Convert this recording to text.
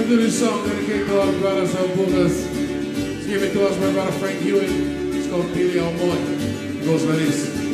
do this song dedicated to all the brothers and boogers. It's given to us by Brother Frank Hewitt. It's called ʻīlei. It goes like this.